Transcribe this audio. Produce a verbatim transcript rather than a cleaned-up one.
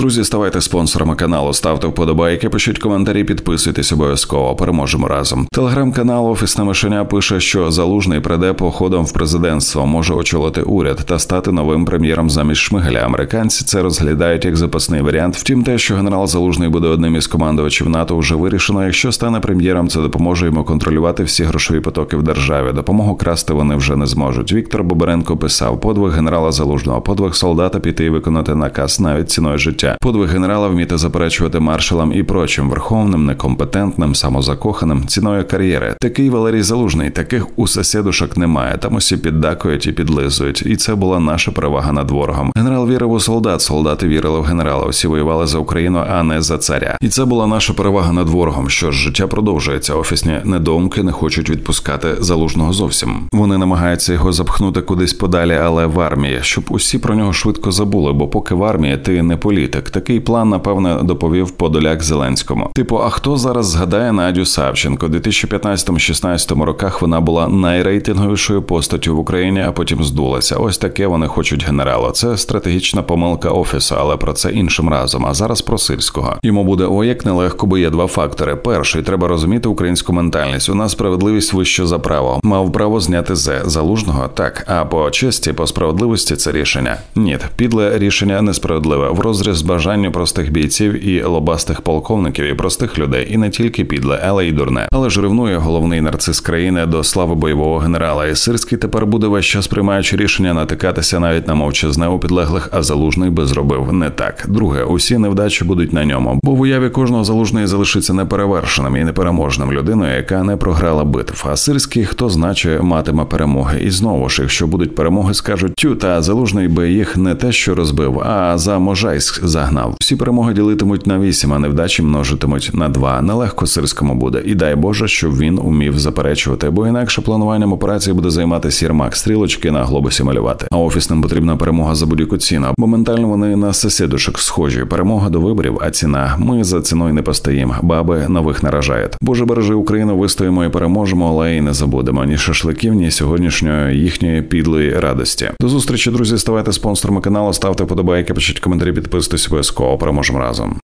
Друзі, ставайте спонсорами каналу, ставте вподобайки, пишіть коментарі, підписуйтесь обов'язково. Переможемо разом. Телеграм-канал «Офісне мишеня» пише, що Залужний прийде походом в президентство, може очолити уряд та стати новим прем'єром замість Шмигаля. Американці це розглядають як запасний варіант. Втім, те, що генерал Залужний буде одним із командувачів НАТО, вже вирішено. Якщо стане прем'єром, це допоможе йому контролювати всі грошові потоки в державі. Допомогу красти вони вже не зможуть. Віктор Бобренко писав: подвиг генерала Залужного, подвиг солдата піти і виконати наказ навіть ціною життя. Подвиг генерала вміти заперечувати маршалам і прочим верховним, некомпетентним, самозакоханим, ціною кар'єри. Такий Валерій Залужний, таких у сусідушок немає. Там усі піддакують і підлизують. І це була наша перевага над ворогом. Генерал вірив у солдат, солдати вірили в генерала. Всі воювали за Україну, а не за царя. І це була наша перевага над ворогом. Що ж, життя продовжується. Офісні недоумки не хочуть відпускати Залужного зовсім. Вони намагаються його запхнути кудись подалі, але в армії, щоб усі про нього швидко забули, бо поки в армії ти не політик. Такий план, напевне, доповів Подоляк Зеленському. Типу, а хто зараз згадає Надю Савченко? У дві тисячі п'ятнадцятому-шістнадцятому роках вона була найрейтинговішою постаттю в Україні, а потім здулася. Ось таке вони хочуть генерала. Це стратегічна помилка Офісу, але про це іншим разом. А зараз про Сирського. Йому буде ой як нелегко, бо є два фактори. Перший, треба розуміти українську ментальність. У нас справедливість вище за право. Мав право зняти Зе. Залужного? Так. А по честі, по справедливості це рішення? Ні. Підле рішення несправедливе. В розріз бажанню простих бійців і лобастих полковників, і простих людей. І не тільки підле, але й дурне. Але ж ревнує головний нарцис країни до слави бойового генерала. І Сирський тепер буде весь час, приймаючи рішення, натикатися навіть на мовчазне у підлеглих, а Залужний би зробив не так. Друге, усі невдачі будуть на ньому. Бо в уяві кожного Залужний залишиться неперевершеним і непереможним людиною, яка не програла битв. А Сирський, хто значить, матиме перемоги. І знову ж, якщо будуть перемоги, скажуть: тю, та Залужний би їх не те що розбив, а за Можайськ загнав. Всі перемоги ділитимуть на вісім, а невдачі множитимуть на два. Нелегко Сирському буде. І дай Боже, щоб він умів заперечувати, бо інакше плануванням операції буде займатися Єрмак, стрілочки на глобусі малювати. А офісним потрібна перемога за будь-яку ціну. Моментально вони на сусідушок схожі. Перемога до виборів, а ціна. Ми за ціною не постоїмо. Баби нових наражають. Боже бережи Україну, вистоїмо і переможемо, але і не забудемо ні шашликів, ні сьогоднішньої їхньої підлої радості. До зустрічі, друзі, ставайте спонсорами каналу, ставте вподобайки, пишіть коментарі, підписуйтесь обов'язково. Переможемо разом.